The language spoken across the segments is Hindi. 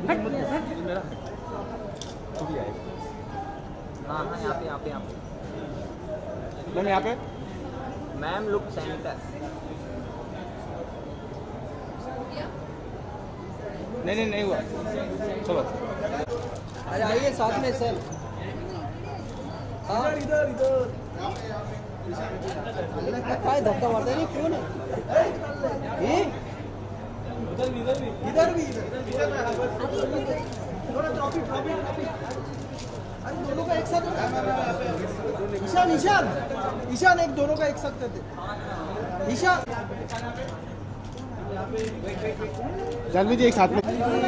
मेरा तो भी आएगा। हाँ हाँ, यहाँ पे यहाँ पे यहाँ पे मैम यहाँ पे मैम लुक सेंटर। नहीं हुआ। चलो अरे आइए साथ में सर। हाँ इधर काय धक्का मारता है क्यों नहीं? इधर भी थोड़ा ट्रॉफी अरे दोनों का एक साथ ईशान एक दोनों का एक साथ करते। ईशान जानवी जी एक साथ में।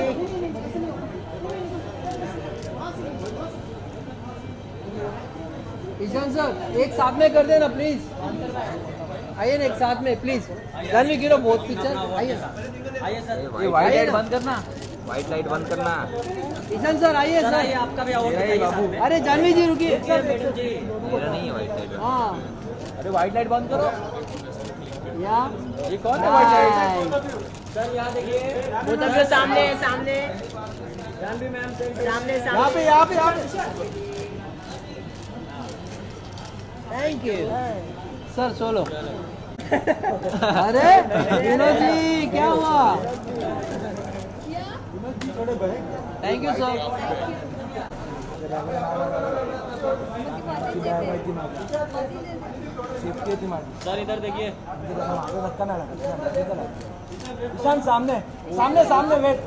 ईशान सर एक साथ में कर देना प्लीज। आइए ना एक साथ में प्लीज। जानवी गिरो बहुत पिक्चर। आइए सर, ये वाइट लाइट बंद करना, वाइट लाइट बंद करना। ईशान सर आइए सर। ये आपका भी आउट। अरे जानवी जी रुकिए। मेरा नहीं है वाइट लाइट। हाँ अरे वाइट लाइट बंद करो। या ये कौन है वाइट लाइट? सर यहाँ देखिए, वो तब सामने जानवी मैम सामने यहाँ पे थैंक यू सर। सोलो। अरे विनोद जी क्या हुआ? Thank you sir. सर इधर देखिए। ईशान सामने wait.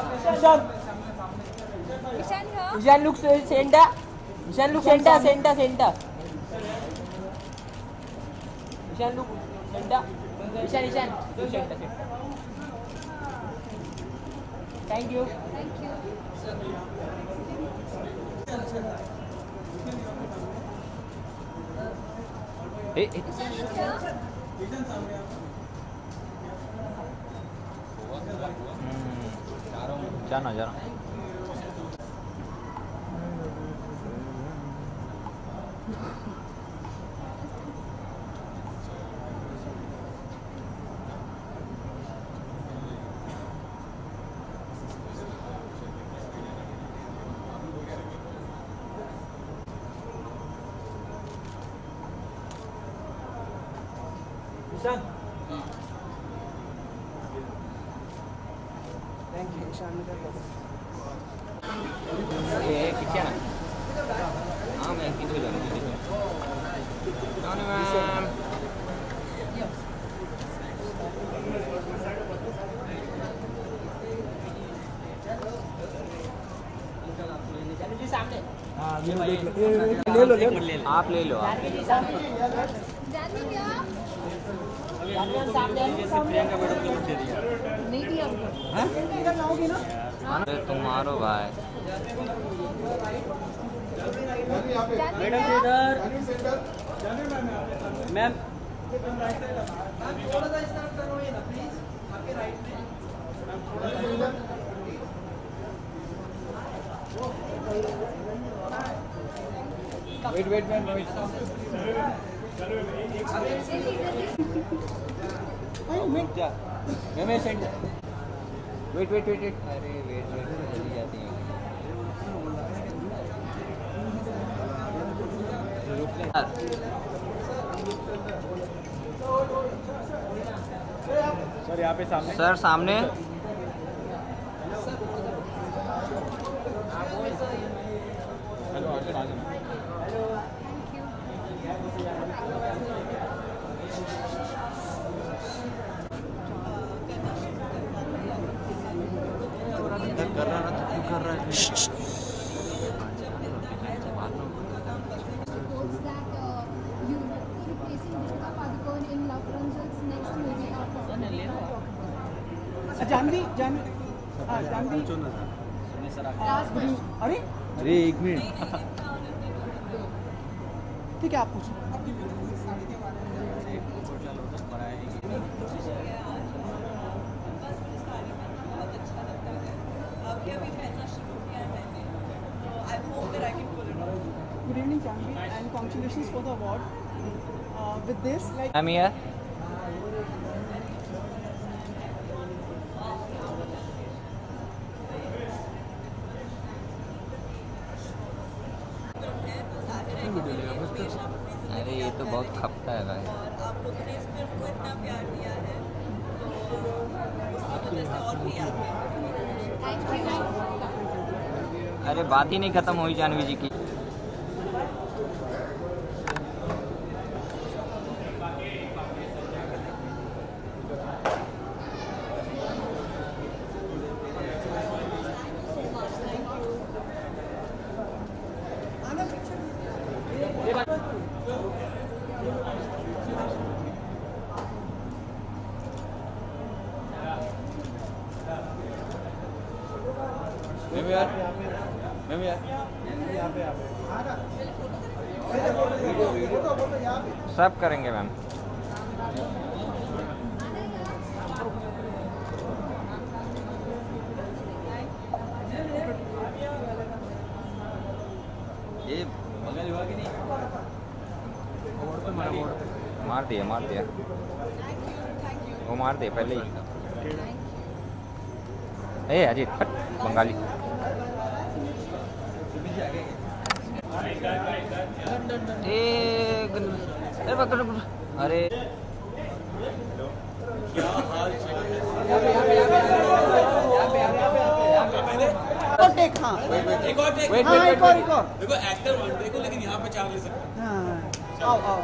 Ishaan look centre. Ishaan look centre. Ishaan look centre. Ishaan look centre. Thank you. जाना ईशान थैंक यू। ईशान क्या? हाँ मैं किधर जाऊँ? मैम सामने। हाँ ले लो आप ले लो। प्रियंका मैडम को दे दिया। नहीं दिया अरे तुम मारो भाई। मैडम इधर मैम। थोड़ा सा स्टार्ट करो ये ना प्लीज आपके राइट में। वेट वेट अरे वेट जल्दी जाती है। सर यहाँ पे सामने। सर सामने। हेलो आ जाओ। कर रहा ना तो कर रहा है। जानवी अरे एक मिनट। ठीक है आप पूछो। Good evening, Janhvi, and congratulations for the award. With this, like, I'm here. अरे ये तो बहुत खपता है भाई। और आप लोगों ने इस फिल्म को इतना प्यार दिया है तो उसकी वजह से और भी याद है। अरे बात ही नहीं खत्म हुई जानवी जी की। मैम यार यहाँ पे सब करेंगे मैम। ये मगर हुआ कि नहीं? मार दिया वो मार दिया पहले ही। ए अजीत हट, बंगाली। अरे टेक हाँ एक और टेक। हाँ एक और देखो एक्टर वन टेक हो लेकिन यहाँ पे 4 ले सकते हैं। हाँ आओ आओ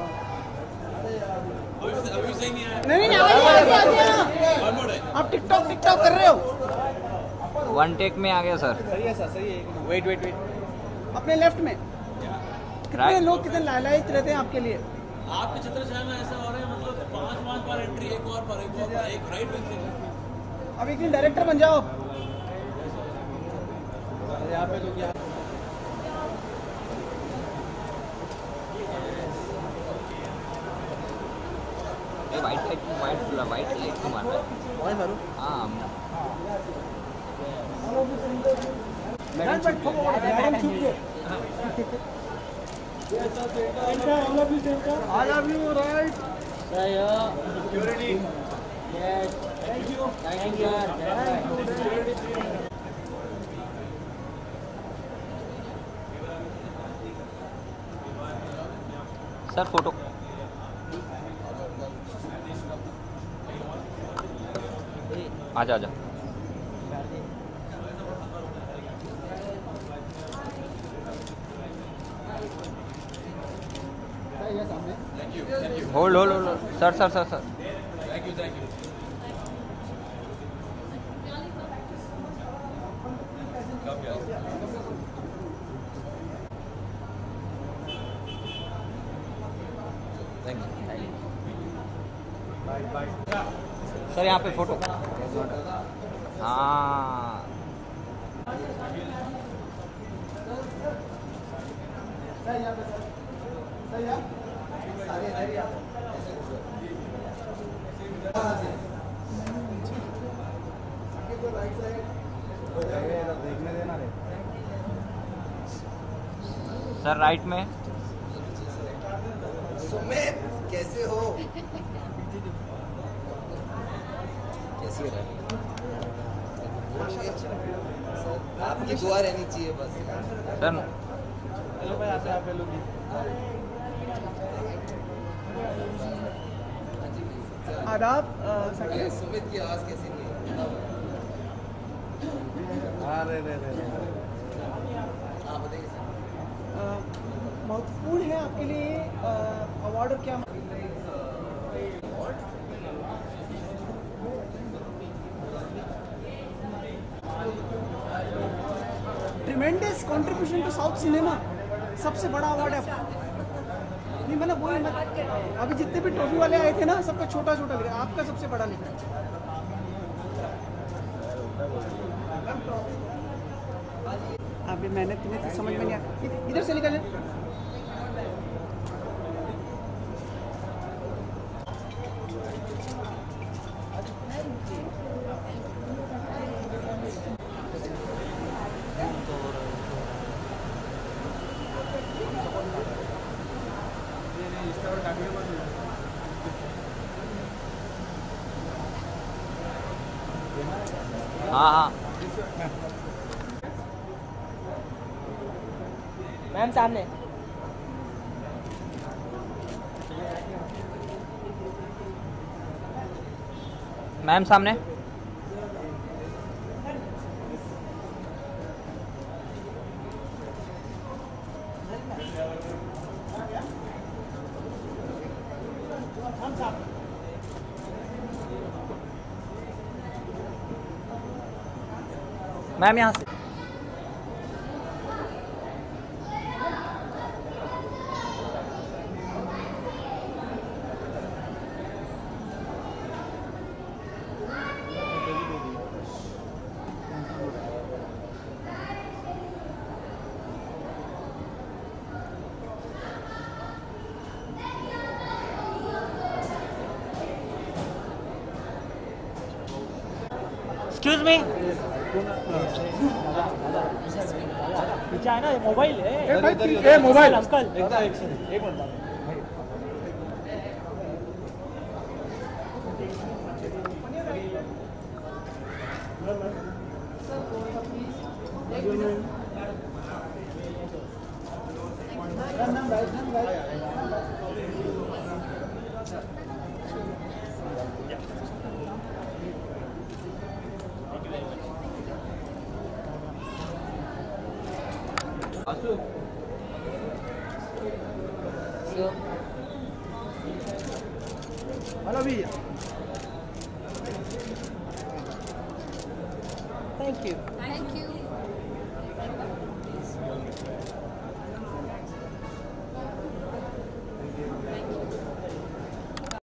अभी सही नहीं आया। नहीं नहीं One more take। आप टिकटॉक कर रहे हो। वन टेक में आ गया सर। सही है सर, सही है। वेट अपने लेफ्ट में कितने Right। लोग कितने लालायित रहते हैं आपके लिए। आपके छत्रछाया में ऐसा हो रहा है, मतलब 5 बार एंट्री, एक और पर एक राइट विंग से। अब एक दिन डायरेक्टर बन जाओ। यहाँ पे तो क्या वाइट लाइट को मारना है। हाँ I love you, right? Security. Sir photo. आजा hold sir thank you. Sir यहाँ पे फोटो। हाँ सर राइट में। सुमित कैसे हो? कैसी हो रहा आपकी दुआ रहनी चाहिए बस। सर हेलो भाई, आप लोग आदाब सुमित की आवाज कैसी नहीं है? अरे हाँ बताइए सर। महत्वपूर्ण है आपके लिए अवार्ड और क्या tremendous contribution to South cinema, सबसे बड़ा अवार्ड है। नहीं मतलब वही अभी जितने भी ट्रॉफी वाले आए थे ना, सबका छोटा लिखा, आपका सबसे बड़ा लिखा है। अभी मैंने तुम्हें तो समझ में नहीं आया, इधर से निकल। हाँ मैम सामने। मैम सामने। मैम यहाँ से। एक्सक्यूज मी, पीछे है ना, ये मोबाइल है। मोबाइल अंकल, एक मिनट। हेलो भैया, Thank you.